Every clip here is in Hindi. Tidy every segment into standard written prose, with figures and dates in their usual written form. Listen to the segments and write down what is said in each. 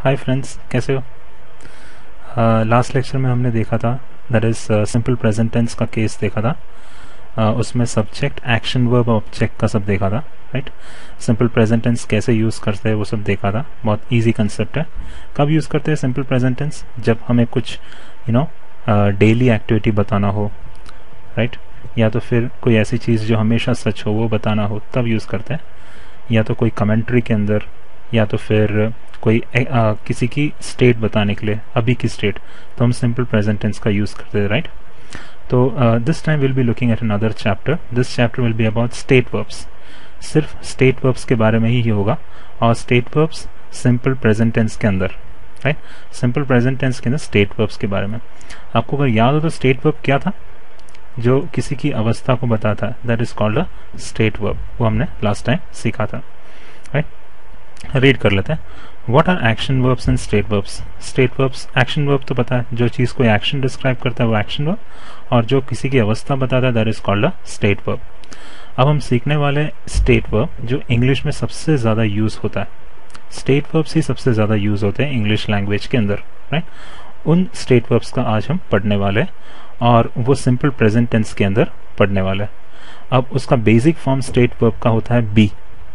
हाय फ्रेंड्स, कैसे हो? लास्ट लेक्चर में हमने देखा था that is simple present tense का केस देखा था. उसमें सब्जेक्ट, एक्शन, वर्ब, ऑब्जेक्ट का सब देखा था. राइट. सिंपल प्रेजेंट टेंस कैसे यूज़ करते हैं वो सब देखा था. बहुत इजी कंसेप्ट है. कब यूज़ करते हैं सिंपल प्रेजेंट टेंस? जब हमें कुछ डेली एक्टिविटी बताना हो, राइट, या तो फिर कोई ऐसी चीज़ जो हमेशा सच हो वो बताना हो, तब यूज़ करते हैं. या तो कोई कमेंट्री के अंदर, या तो फिर कोई किसी की स्टेट बताने के लिए, अभी की स्टेट, तो हम सिंपल प्रेजेंट टेंस का यूज़ करते हैं. राइट. तो this time will be looking at another chapter. This chapter will be about state verbs. सिर्फ स्टेट वर्ब्स के बारे में ही होगा, और state verbs simple present tense के अंदर. राइट. सिंपल प्रेजेंट टेंस के अंदर स्टेट वर्ब्स के बारे में. आपको अगर याद हो तो स्टेट वर्ब क्या था? जो किसी की अवस्था को बताता है, that is called a state verb. वो हमने लास्ट टाइम सीखा था. राइट. रीड कर लेते हैं. What are action verbs and state verbs? State verbs, action verb तो पता है, जो चीज़ कोई एक्शन डिस्क्राइब करता है वो एक्शन वर्ब, और जो किसी की अवस्था बताता है that is called a state verb. अब हम सीखने वाले स्टेट वर्ब जो इंग्लिश में सबसे ज़्यादा यूज़ होता है. स्टेट वर्ब्स ही सबसे ज़्यादा यूज़ होते हैं इंग्लिश लैंग्वेज के अंदर. राइट. उन स्टेट वर्ब्स का आज हम पढ़ने वाले हैं, और वो सिंपल प्रेजेंट टेंस के अंदर पढ़ने वाले हैं. अब उसका बेसिक फॉर्म स्टेट वर्ब का होता है बी.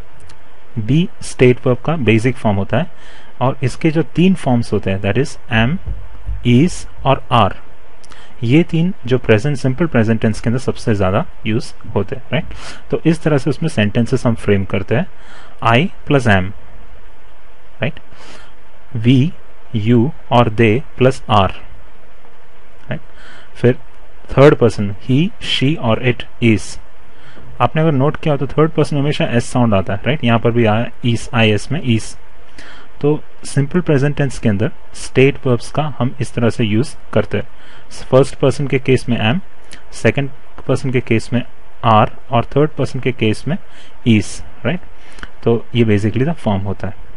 बी स्टेट वर्ब का बेसिक फॉर्म होता है, और इसके जो तीन फॉर्म्स होते हैं दैट इज एम, इज और आर. ये तीन जो प्रेजेंट, सिंपल प्रेजेंट टेंस के अंदर सबसे ज्यादा यूज होते हैं. राइट. तो इस तरह से उसमें सेंटेंसेस हम फ्रेम करते हैं. I plus am, right, we, you और दे प्लस आर. राइट. फिर थर्ड पर्सन ही, शी और इट, इज. आपने अगर नोट किया हो तो थर्ड पर्सन हमेशा एस साउंड आता है. राइट. यहाँ पर भी आया इस, आई एस में इस. तो सिंपल प्रेजेंट टेंस के अंदर स्टेट वर्ब्स का हम इस तरह से यूज करते हैं. फर्स्ट पर्सन के केस में एम, सेकंड पर्सन के केस में आर, और थर्ड पर्सन के केस में इज. राइट. तो ये बेसिकली द फॉर्म होता है.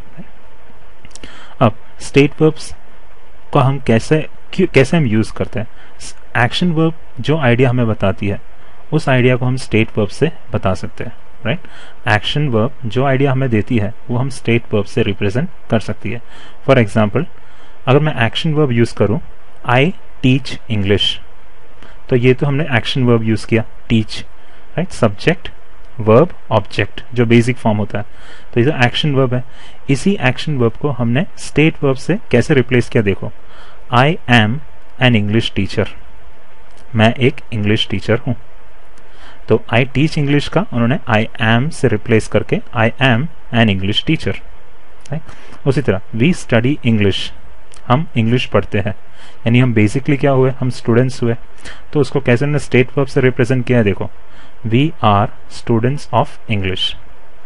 अब स्टेट वर्ब्स को हम कैसे हम यूज करते हैं? एक्शन वर्ब जो आइडिया हमें बताती है उस आइडिया को हम स्टेट वर्ब से बता सकते हैं. राइट. एक्शन वर्ब जो आइडिया हमें देती है वो हम स्टेट वर्ब से रिप्रेजेंट कर सकती है. फॉर एग्जाम्पल, अगर मैं एक्शन वर्ब यूज करूं, आई टीच इंग्लिश, तो ये तो हमने एक्शन वर्ब यूज किया, teach. Right. Subject, verb, object, जो बेसिक फॉर्म होता है, तो ये तो एक्शन वर्ब है. इसी एक्शन वर्ब को हमने स्टेट वर्ब से कैसे रिप्लेस किया? देखो, I am an English teacher. मैं एक इंग्लिश टीचर हूं. तो आई टीच इंग्लिश का उन्होंने आई एम से रिप्लेस करके I am an English teacher. उसी तरह वी स्टडी इंग्लिश, हम इंग्लिश पढ़ते हैं, यानी हम बेसिकली क्या हुए? हम स्टूडेंट्स हुए. तो उसको कैसे हमने स्टेट वर्ब से रिप्रेजेंट किया है? देखो, we are students of English.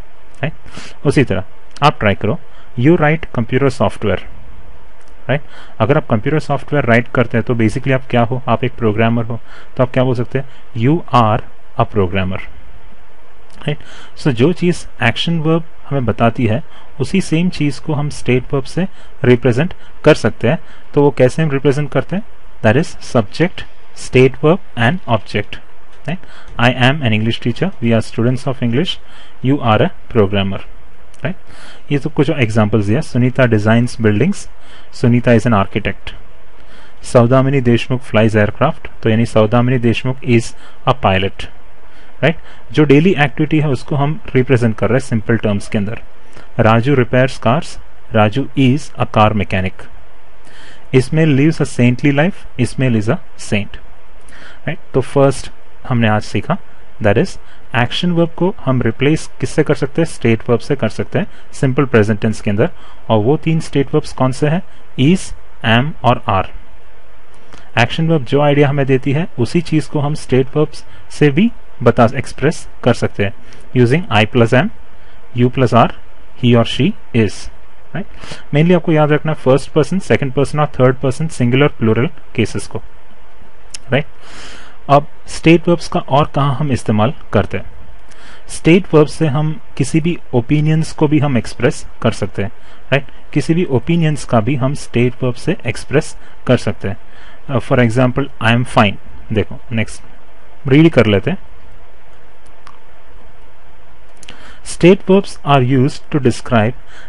उसी तरह आप ट्राई करो, you write computer software. Right. अगर आप कंप्यूटर सॉफ्टवेयर राइट करते हैं तो बेसिकली आप क्या हो? आप एक प्रोग्रामर हो. तो आप क्या बोल सकते हैं? You are a programmer. Right. So जो चीज एक्शन वर्ब हमें बताती है उसी सेम चीज को हम स्टेट वर्ब से रिप्रेजेंट कर सकते हैं. तो वो कैसे हम रिप्रेजेंट करते हैं? That is subject, state verb and object. Right. I am an English teacher, we are students of English, you are a programmer. Right. ये तो कुछ एग्जाम्पल्स दिया. Sunita designs buildings, Sunita is an architect. Saudamini Deshmukh flies aircraft, तो यानी Saudamini Deshmukh is a pilot. Right. जो डेली एक्टिविटी है उसको हम रिप्रेजेंट कर रहे हैं सिंपल टर्म्स के अंदर. Raju repairs cars, Raju is a car mechanic. Ismail lives a saintly life, Ismail is a saint. Right. तो फर्स्ट हमने आज सीखा दैट इज एक्शन वर्ब को हम रिप्लेस किससे कर सकते हैं? स्टेट वर्ब से कर सकते हैं सिंपल प्रेजेंट टेंस के अंदर. और वो तीन स्टेट वर्ब्स कौन से हैं? इज, एम और आर. एक्शन वर्ब जो आइडिया हमें देती है उसी चीज को हम स्टेट वर्ब्स से भी एक्सप्रेस कर सकते हैं using I plus am, you plus are, he और शी, इज. राइट. मेनली आपको याद रखना फर्स्ट पर्सन, सेकंड पर्सन और third person singular plural cases को. राइट. अब स्टेट वर्ब्स का और कहां हम इस्तेमाल करते हैं? स्टेट वर्ब से हम किसी भी ओपिनियंस को भी हम एक्सप्रेस कर सकते हैं. राइट. किसी भी ओपिनियंस का भी हम स्टेट वर्ब से एक्सप्रेस कर सकते हैं. For example, I am fine. देखो, नेक्स्ट रीड कर लेते हैं. State verbs are used to describe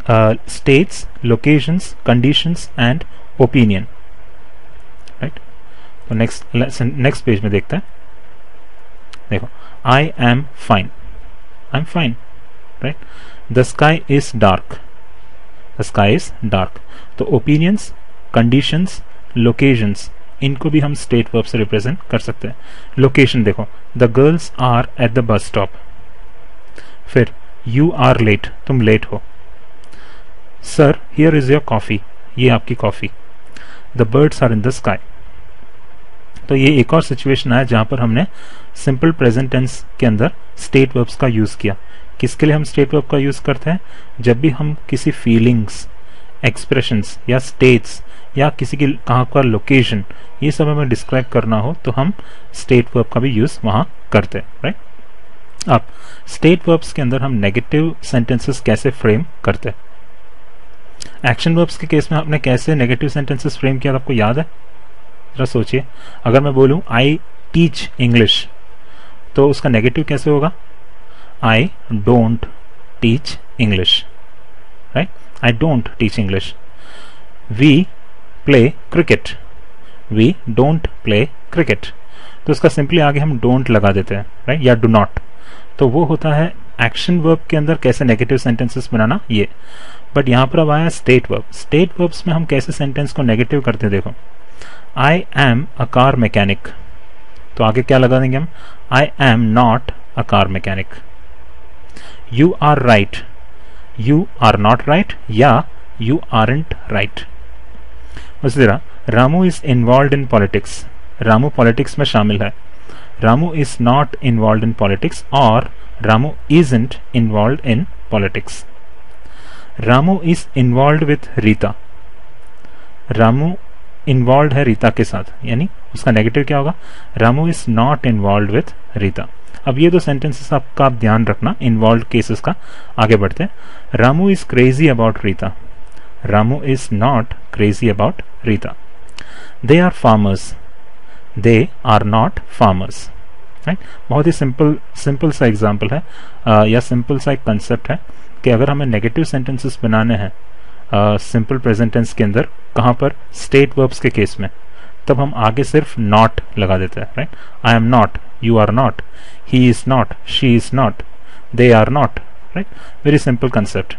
states, locations, conditions and opinion, right? तो नेक्स्ट पेज में देखते हैं. देखो, I am fine, I'm fine, right? The sky is dark, the sky is dark. तो opinions, conditions, locations, इनको भी हम स्टेट वर्ब से रिप्रेजेंट कर सकते हैं. लोकेशन देखो, the girls are at the bus stop. फिर यू आर लेट, तुम लेट हो. Sir here is your coffee, ये आपकी coffee. The birds are in the sky. तो ये एक और सिचुएशन है जहां पर हमने सिंपल प्रेजेंट टेंस के अंदर स्टेट वर्ब्स का यूज किया. किसके लिए हम स्टेट वर्ब का यूज करते हैं? जब भी हम किसी फीलिंग्स, एक्सप्रेशंस या स्टेट्स या किसी की कहाँ का लोकेशन, ये सब हमें डिस्क्राइब करना हो तो हम स्टेट वर्ब का भी यूज वहां करते हैं, राइट? अब स्टेट वर्ब्स के अंदर हम नेगेटिव सेंटेंसेस कैसे फ्रेम करते हैं? एक्शन वर्ब्स के केस में आपने कैसे नेगेटिव सेंटेंसेस फ्रेम किया, आपको याद है? जरा सोचिए. अगर मैं बोलूं आई टीच इंग्लिश, तो उसका नेगेटिव कैसे होगा? I don't teach English, right? I don't teach English. We play cricket, we don't play cricket. तो उसका सिंपली आगे हम डोंट लगा देते हैं, राइट? या डू नॉट. तो वो होता है एक्शन वर्ब के अंदर कैसे नेगेटिव सेंटेंसेस बनाना, ये. बट यहां पर अब आया स्टेट वर्ब. स्टेट वर्ब्स में हम कैसे सेंटेंस को नेगेटिव करते हैं? देखो, I am a car mechanic, तो आगे क्या लगा देंगे हम? I am not a car mechanic. You are right, you are not right या यू आरंट राइट. उसी तरह Ramu is involve in politics, Ramu politics में शामिल है. Ramu is not involve in politics और Ramu isn't involve in politics. Ramu is involve with Rita, Ramu involve है रीता के साथ, यानी उसका नेगेटिव क्या होगा? Ramu is not involve with Rita. अब ये दो सेंटेंसेस आपका आप ध्यान रखना इन्वॉल्व केसेस का. आगे बढ़ते हैं. Ramu is crazy about Rita, Ramu is not crazy about Rita. They are farmers, they are not farmers, right? बहुत ही सिंपल सा एग्जाम्पल है या सिंपल सा एक कंसेप्ट है कि अगर हमें नेगेटिव सेंटेंसेस बनाने हैं सिंपल प्रेजेंट टेंस के अंदर, कहां पर? स्टेट वर्ब्स के केस में, तब हम आगे सिर्फ नॉट लगा देते हैं, right? I am not, you are not, he is not, she is not, they are not, right? Very simple concept.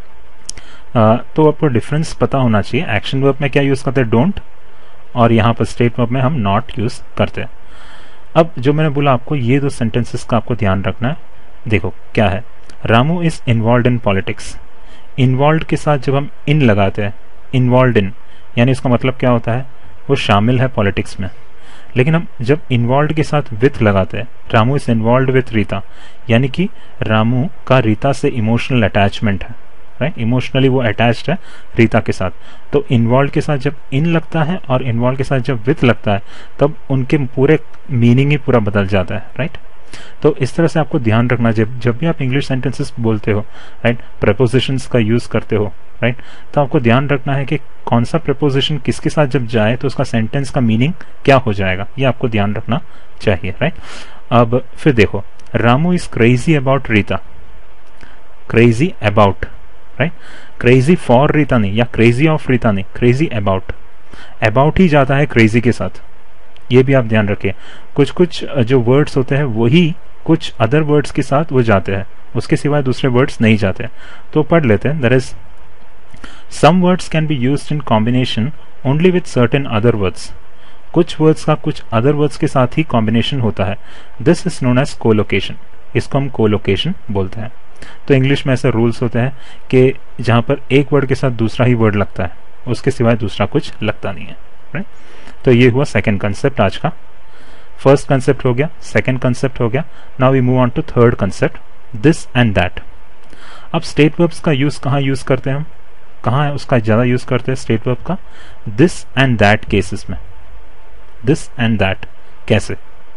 तो आपको डिफरेंस पता होना चाहिए. एक्शन वर्ब में क्या यूज करते हैं? डोंट. और यहाँ पर स्टेट वर्ब में हम नॉट यूज करते हैं. अब जो मैंने बोला आपको, ये दो सेंटेंसेस का आपको ध्यान रखना है. देखो क्या है, Ramu is involve in politics. Involve के साथ जब हम इन लगाते हैं, इन्वॉल्व इन, यानी इसका मतलब क्या होता है? वो शामिल है पॉलिटिक्स में. लेकिन हम जब इन्वॉल्व के साथ विथ लगाते हैं, Ramu is involve with Rita, यानी कि रामू का रीता से इमोशनल अटैचमेंट है, राइट? इमोशनली वो अटैच्ड है रीता के साथ. तो इन्वॉल्व के साथ जब इन लगता है और इन्वॉल्व के साथ जब विथ लगता है, तब उनके पूरे मीनिंग ही पूरा बदल जाता है, राइट? तो इस तरह से आपको ध्यान रखना, जब भी आप इंग्लिश सेंटेंसेस बोलते हो, राइट, प्रेपोजिशंस का यूज करते हो, राइट, तो आपको ध्यान रखना है कि कौन सा प्रेपोजिशन किसके साथ जब जाए तो उसका सेंटेंस का मीनिंग क्या हो जाएगा, ये आपको ध्यान रखना चाहिए, राइट? अब फिर देखो, Ramu is crazy about Rita, crazy about, right? Crazy for Rita नहीं, या क्रेजी ऑफ रीता नहीं, क्रेजी अबाउट. अबाउट ही जाता है क्रेजी के साथ, ये भी आप ध्यान रखिए. कुछ कुछ जो वर्ड्स होते हैं वही कुछ अदर वर्ड्स के साथ वो जाते हैं, उसके सिवाय दूसरे वर्ड्स नहीं जाते. तो पढ़ लेते हैं. There is some words can be used in combination only with certain other words. कुछ वर्ड्स का कुछ अदर वर्ड्स के साथ ही कॉम्बिनेशन होता है. This is known as collocation, इसको हम कोलोकेशन बोलते हैं. तो इंग्लिश में ऐसे रूल्स होते हैं कि जहां पर एक वर्ड के साथ दूसरा ही वर्ड लगता है, उसके सिवाय दूसरा कुछ लगता नहीं है, राइट? तो ये हुआ सेकंड कंसेप्ट आज का. फर्स्ट कंसेप्ट हो गया, सेकंड कंसेप्ट हो गया. Now we move on to third concept, this and that. अब स्टेट वर्ब्स का यूज कहाँ यूज करते हैं हम, कहाँ है उसका ज्यादा यूज करते हैं स्टेट वर्ब का? दिस एंड दैट केसेस में. दिस एंड दैट कैसे?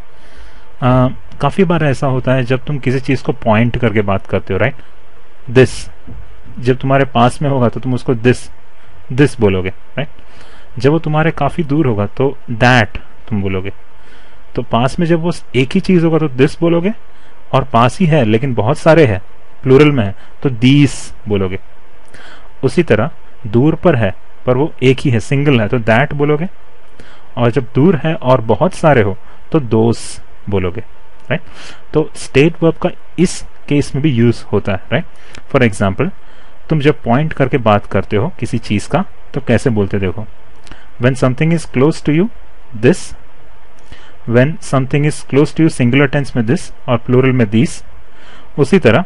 काफी बार ऐसा होता है जब तुम किसी चीज को पॉइंट करके बात करते हो, राइट? दिस जब तुम्हारे पास में होगा तो तुम उसको दिस बोलोगे, राइट? जब वो तुम्हारे काफी दूर होगा तो दैट तुम बोलोगे. तो पास में जब वो एक ही चीज होगा तो दिस बोलोगे, और पास ही है लेकिन बहुत सारे हैं, प्लूरल में है, तो दीस बोलोगे. उसी तरह दूर पर है पर वो एक ही है, सिंगल है, तो दैट बोलोगे, और जब दूर है और बहुत सारे हो तो दोस बोलोगे, राइट। तो स्टेट वर्ब का इस केस में भी यूज होता है, राइट। फॉर एग्जाम्पल, तुम जब पॉइंट करके बात करते हो किसी चीज का तो कैसे बोलते, देखो, when something is close to you, this, when something is close to you singular tense में this और प्लूरल में these। उसी तरह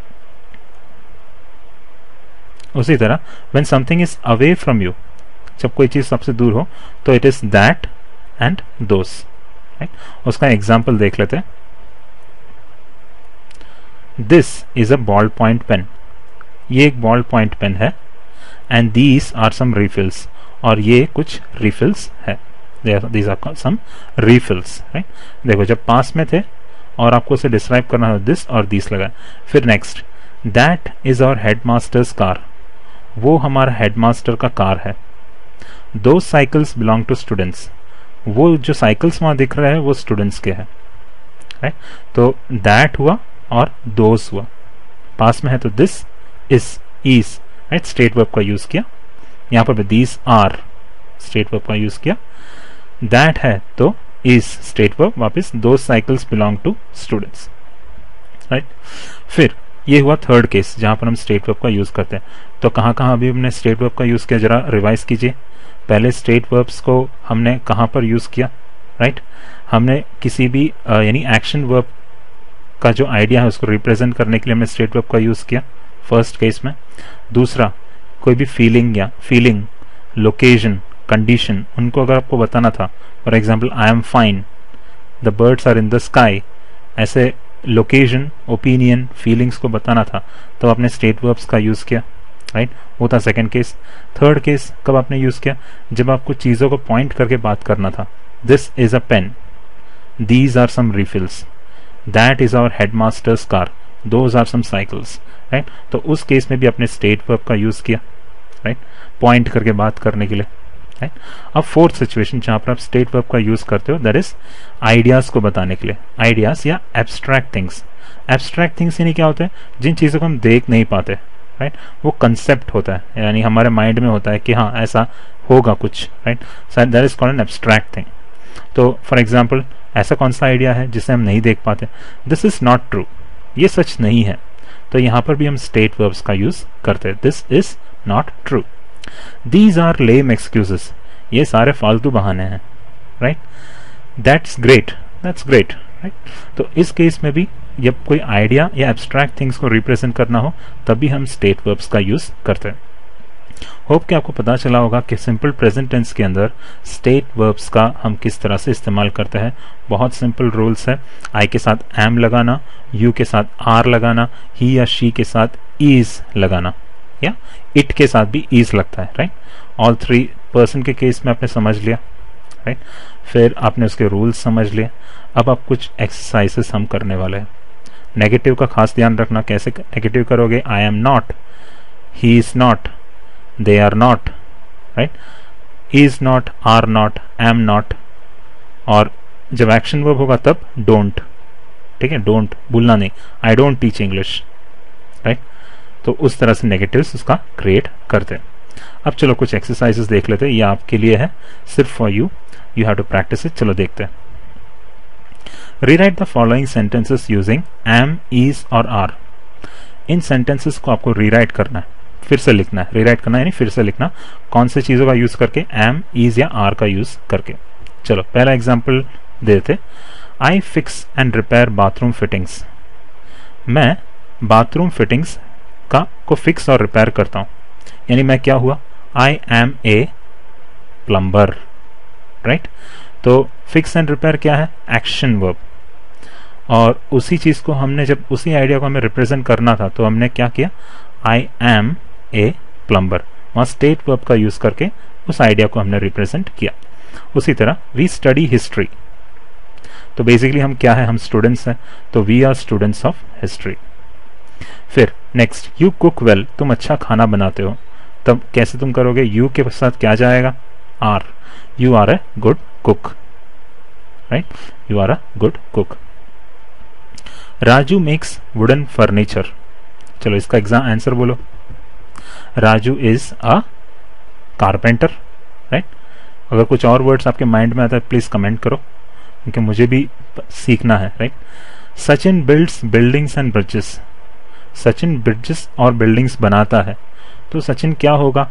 when something is away from you, जब कोई चीज सबसे दूर हो तो it is that and those, right. उसका एग्जाम्पल देख लेते हैं। This is a ball point pen, ये एक बॉल पॉइंट पेन है, and these are some refills, और ये कुछ refills है, these are some refills, right. देखो, जब पास में थे और आपको उसे डिस्क्राइब करना है this और these लगा। फिर next, that is our headmaster's car, वो हमारा हेडमास्टर का कार है। Those cycles belong to students, वो जो साइकिल्स वहां दिख रहा है वो स्टूडेंट्स के हैं, राइट। तो that हुआ और those हुआ, पास में है तो this is is, right, state verb का यूज किया। यहां पर these are स्टेट वर्ब का यूज किया। that है तो is स्टेट वर्ब, वापस those cycles belong to students, right. फिर ये हुआ थर्ड केस जहां पर हम स्टेट वर्ब का यूज करते हैं। तो कहां कहां अभी हमने स्टेट वर्ब का यूज किया, जरा रिवाइज कीजिए। पहले स्टेट वर्ब्स को हमने कहां पर यूज किया, राइट। हमने किसी भी यानी एक्शन वर्ब का जो आइडिया है उसको रिप्रेजेंट करने के लिए हमने स्टेट वर्ब का यूज किया फर्स्ट केस में। दूसरा, कोई भी फीलिंग, लोकेशन, कंडीशन, उनको अगर आपको बताना था, for example I am fine, the birds are in the sky, ऐसे लोकेशन, ओपिनियन, फीलिंग्स को बताना था तो आपने स्टेट वर्ब्स का यूज किया, राइट। वो था सेकंड केस। थर्ड केस कब आपने यूज किया, जब आपको चीजों को पॉइंट करके बात करना था। This is a pen, these are some refills, that is our headmaster's car, those are some cycles, right. तो उस केस में भी आपने स्टेट वर्ब का यूज किया, राइट, पॉइंट करके बात करने के लिए, राइट। अब फोर्थ सिचुएशन जहां पर आप स्टेट वर्ब का यूज करते हो, दैट इज आइडियाज को बताने के लिए, आइडियाज या एब्स्ट्रैक्ट थिंग्स। एब्स्ट्रैक्ट थिंग्स यानी क्या होते हैं, जिन चीजों को हम देख नहीं पाते, राइट, वो कंसेप्ट होता है, यानी हमारे माइंड में होता है कि हाँ ऐसा होगा कुछ, right, that is called an abstract thing. तो फॉर एग्जाम्पल, ऐसा कौन सा आइडिया है जिसे हम नहीं देख पाते, दिस इज नॉट ट्रू, ये सच नहीं है, तो यहां पर भी हम स्टेट वर्ब्स का यूज करते हैं, this is not true. These are lame excuses, ये सारे फालतू बहाने हैं, राइट। That's great, right. तो इस केस में भी जब कोई आइडिया या एब्स्ट्रैक्ट थिंग्स को रिप्रेजेंट करना हो तभी हम स्टेट वर्ब्स का यूज करते हैं। होप कि आपको पता चला होगा कि सिंपल प्रेजेंट टेंस के अंदर स्टेट वर्ब्स का हम किस तरह से इस्तेमाल करते हैं। बहुत सिंपल रूल्स है, आई के साथ एम लगाना, यू के साथ आर लगाना, ही या शी के साथ इज लगाना, या इट के साथ भी इज लगता है, राइट। ऑल थ्री पर्सन के केस में आपने समझ लिया, राइट। फिर आपने उसके रूल्स समझ लिए। अब आप कुछ एक्सरसाइजेस हम करने वाले हैं। नेगेटिव का खास ध्यान रखना, कैसे नेगेटिव करोगे, I am not, he is not, they are not, right, is not, are not, am not, और जब एक्शन वर्ब होगा तब don't, ठीक है, don't भूलना नहीं, I don't teach English, right. तो उस तरह से नेगेटिव्स उसका क्रिएट करते हैं। अब चलो कुछ एक्सरसाइजेस देख लेते हैं, ये आपके लिए है, सिर्फ for you have to practice it. चलो देखते हैं। Rewrite the following sentences using am, is और are। इन सेंटेंसेस को आपको रीराइट करना है, फिर से लिखना है, रीराइट करना यानी फिर से लिखना, कौन से चीजों का यूज करके, एम, इज या आर का यूज करके। चलो पहला एग्जांपल देते, I fix and repair bathroom fittings, मैं बाथरूम फिटिंग्स को फिक्स और रिपेयर करता हूं, यानी मैं क्या हुआ, I am a plumber, right. तो फिक्स एंड रिपेयर क्या है, एक्शन वर्ब, और उसी चीज को हमने जब उसी आइडिया को हमें रिप्रेजेंट करना था तो हमने क्या किया, आई एम ए प्लम्बर, वहां स्टेट वर्ब का यूज करके उस आइडिया को हमने रिप्रेजेंट किया। उसी तरह वी स्टडी हिस्ट्री, तो बेसिकली हम क्या है, हम स्टूडेंट्स हैं, तो we are students of history. फिर नेक्स्ट, यू कुक वेल, तुम अच्छा खाना बनाते हो, तब कैसे तुम करोगे, यू के साथ क्या जाएगा, are, you are a good cook, right, you are a good cook. Raju makes wooden furniture, चलो इसका एग्जाम आंसर बोलो। Raju is a carpenter, right. अगर कुछ और वर्ड्स आपके माइंड में आता है प्लीज कमेंट करो, क्योंकि मुझे भी सीखना है, right. Sachin builds buildings and bridges, Sachin bridges और बिल्डिंग्स बनाता है, तो सचिन क्या होगा?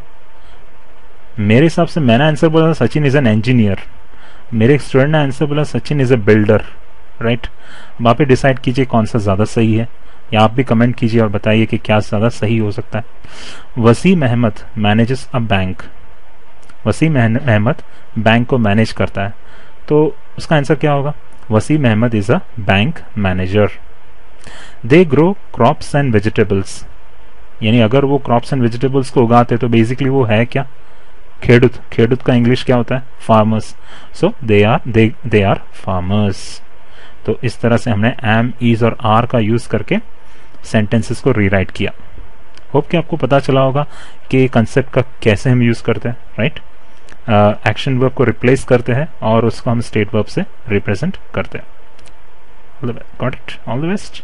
मेरे हिसाब से मैंने आंसर बोला था सचिन इज एन इंजीनियर, मेरे एक स्टूडेंट ने आंसर बोला Sachin is a builder, right. अब आप डिसाइड कीजिए कौन सा ज्यादा सही है, या आप भी कमेंट कीजिए और बताइए कि क्या ज्यादा सही हो सकता है। Wasim Ahmad manages a bank, Wasim Ahmad bank को मैनेज करता है, तो उसका आंसर क्या होगा? Wasim Ahmad is a bank manager. They grow crops and vegetables, यानी अगर वो क्रॉप्स एंड वेजिटेबल्स को उगाते तो बेसिकली वो है क्या? खेडूत। खेडूत का इंग्लिश क्या होता है? Farmers. So they are farmers. तो इस तरह से हमने एम, इज और आर का यूज करके सेंटेंसेस को रीराइट किया। होप कि आपको पता चला होगा कि कंसेप्ट का कैसे हम यूज करते हैं, राइट। एक्शन वर्ब को रिप्लेस करते हैं और उसको हम स्टेट वर्ब से रिप्रेजेंट करते हैं। Got it? All the best.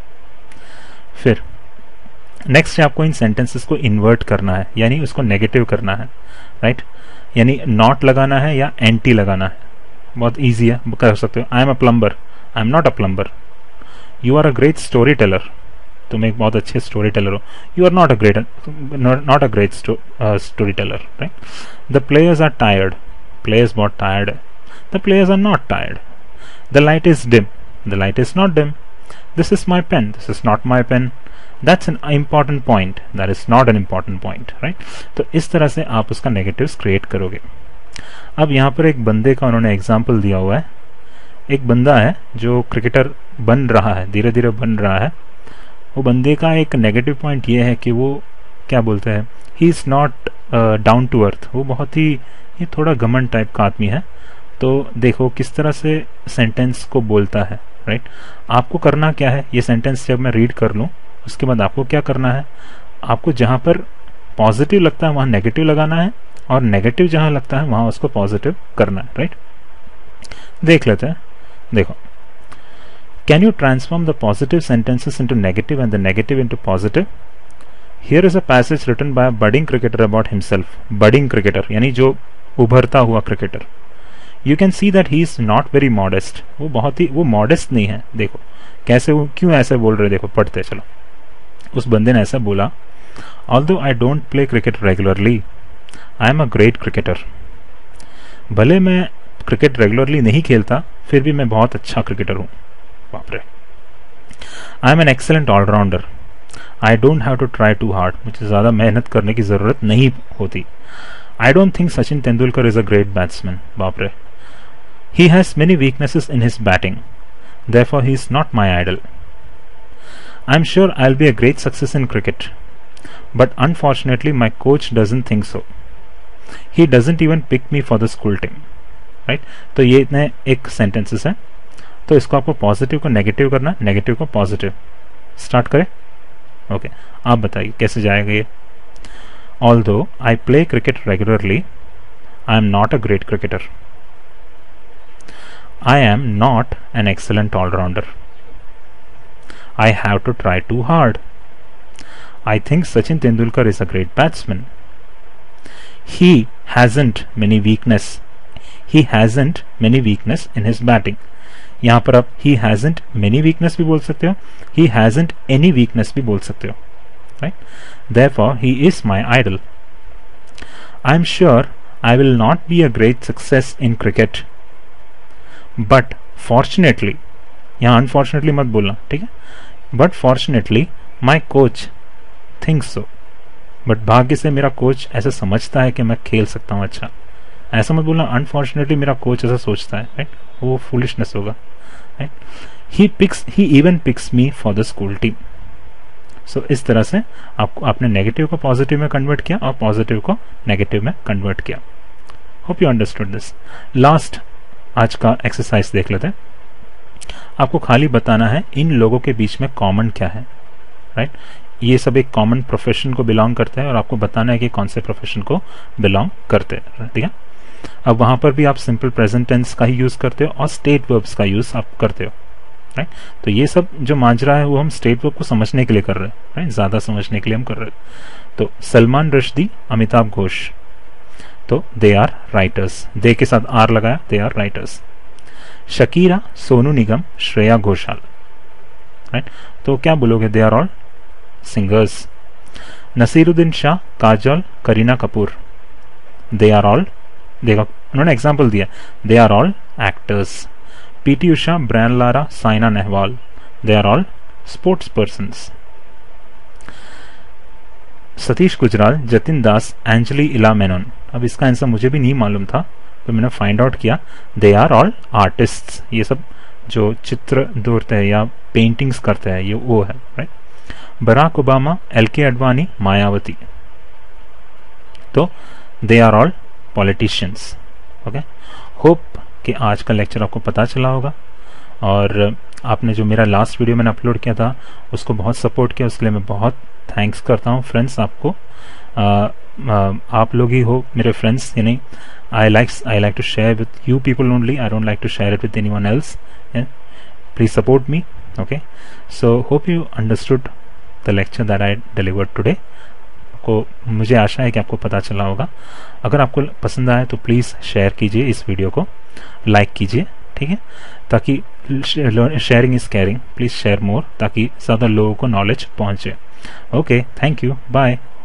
फिर नेक्स्ट आपको इन सेंटेंसेस को इन्वर्ट करना है, यानी उसको नेगेटिव करना है, राइट। यानी नॉट लगाना है या एंटी लगाना है। बहुत इजी है, कर सकते हो। I am a plumber, I am not a plumber. You are a great story teller, तुम एक बहुत अच्छे स्टोरी टेलर हो। You are not a great story teller, right. The players are tired, players बहुत टायर्ड है। The players are not tired. The light is dim, the light is not dim. This is my pen, this is not my pen. That's an important point, that is not an important point, right? तो इस तरह से आप उसका नेगेटिव्स क्रिएट करोगे। अब यहाँ पर एक बंदे का उन्होंने एग्जाम्पल दिया हुआ है। एक बंदा है जो क्रिकेटर बन रहा है, धीरे धीरे बन रहा है। वो बंदे का एक नेगेटिव पॉइंट ये है कि वो क्या बोलते हैं, he is not down to earth. वो बहुत ही ये थोड़ा घमंड टाइप का आदमी है। तो देखो किस तरह से सेंटेंस को बोलता है, राइट। आपको करना क्या है, ये सेंटेंस जब मैं रीड कर लूँ उसके बाद आपको क्या करना है, आपको जहां पर पॉजिटिव लगता है वहां नेगेटिव लगाना है, और नेगेटिव जहां लगता है वहां उसको पॉजिटिव करना है, राइट। देख लेते हैं। देखो, can you transform the positive sentences into negative and the negative into positive? Here is a passage written by a budding cricketer about himself. Budding cricketer यानी जो उभरता हुआ cricketer. You can see that he is not very modest. वो मॉडेस्ट नहीं है। देखो कैसे, वो क्यों ऐसे बोल रहे, देखो पढ़ते चलो। उस बंदे ने ऐसा बोला, although I don't play cricket regularly, I am a great cricketer. भले मैं क्रिकेट रेगुलरली नहीं खेलता, फिर भी मैं बहुत अच्छा क्रिकेटर हूं। बाप रे। I am an excellent all rounder, I don't have to try too hard. मुझे ज्यादा मेहनत करने की जरूरत नहीं होती। I don't think Sachin Tendulkar is a great batsman. बाप रे। He has many weaknesses in his batting, therefore he is not my idol. I'm sure I'll be a great success in cricket, but unfortunately my coach doesn't think so. He doesn't even pick me for the school team. Right? तो ये इतने एक सेंटेंसेस है। तो इसको आपको पॉजिटिव को नेगेटिव करना, नेगेटिव को पॉजिटिव। स्टार्ट करें। ओके, आप बताइए कैसे जाएगा ये। Although I play cricket regularly, I am not a great cricketer. I am not an excellent all-rounder. I have to try too hard. I think Sachin Tendulkar is a great batsman. He hasn't many weakness. He hasn't many weakness in his batting. यहाँ पर आप he hasn't many weakness भी बोल सकते हो, he hasn't any weakness भी बोल सकते हो, right? Therefore, he is my idol. I am sure I will not be a great success in cricket. But fortunately, यहाँ अनफॉर्चुनेटली मत बोलना, ठीक है। But fortunately my coach thinks so. But भाग्य से मेरा कोच ऐसा समझता है कि मैं खेल सकता हूँ अच्छा। ऐसा मत बोलना अनफॉर्चुनेटली मेरा कोच ऐसा सोचता है, राइट। वो फुलिशनेस होगा, right. He even picks me for the school team. So इस तरह से आपने नेगेटिव को पॉजिटिव में कन्वर्ट किया और पॉजिटिव को नेगेटिव में कन्वर्ट किया। Hope you understood this. Last आज का एक्सरसाइज देख लेते हैं। आपको खाली बताना है इन लोगों के बीच में कॉमन क्या है, राइट। ये सब एक कॉमन प्रोफेशन को बिलोंग करते हैं और आपको बताना है कि कौन से प्रोफेशन को बिलोंग करते हैं, ठीक है। अब वहां पर भी आप सिंपल प्रेजेंट टेंस का ही यूज करते हो और स्टेट वर्ब्स का यूज आप करते हो। राइट। तो ये सब जो माजरा है वो हम स्टेट वर्ब को समझने के लिए कर रहे हैं, राइट, ज्यादा समझने के लिए हम कर रहे हैं। तो सलमान रश्दी, अमिताभ घोष, तो दे आर राइटर्स, दे के साथ आर लगाया, they are writers. Shakira, Sonu Nigam, Shreya Ghoshal, right, तो क्या बोलोगे, they are all singers. Naseeruddin Shah, Kajol, Kareena Kapoor, they are all, देखो उन्होंने एग्जाम्पल दिया, they are all actors. PT Usha, Brian Lara, Saina Nehwal, they are all sports persons. Satish Gujral, Jatin Das, Anjolie Ela Menon, अब इसका आंसर मुझे भी नहीं मालूम था तो मैंने फाइंड आउट किया, दे आर ऑल आर्टिस्ट्स, ये सब जो चित्र दौड़ते हैं या पेंटिंग्स करते हैं ये वो है, right. Barack Obama, LK Advani, Mayawati, तो they are all politicians. Okay, hope कि आज का लेक्चर आपको पता चला होगा और आपने जो मेरा लास्ट वीडियो मैंने अपलोड किया था उसको बहुत सपोर्ट किया, उसके लिए मैं बहुत थैंक्स करता हूँ फ्रेंड्स आपको। आप लोग ही हो मेरे फ्रेंड्स, यानी I like to share with you people only, I don't like to share it with anyone else. Please support me. Okay, so hope you understood the lecture that I delivered today. को मुझे आशा है कि आपको पता चला होगा। अगर आपको पसंद आए तो प्लीज़ शेयर कीजिए, इस वीडियो को लाइक कीजिए, ठीक है, ताकि sharing is caring, please share more ताकि ज़्यादा लोगों को नॉलेज पहुंचे। Okay, thank you, bye.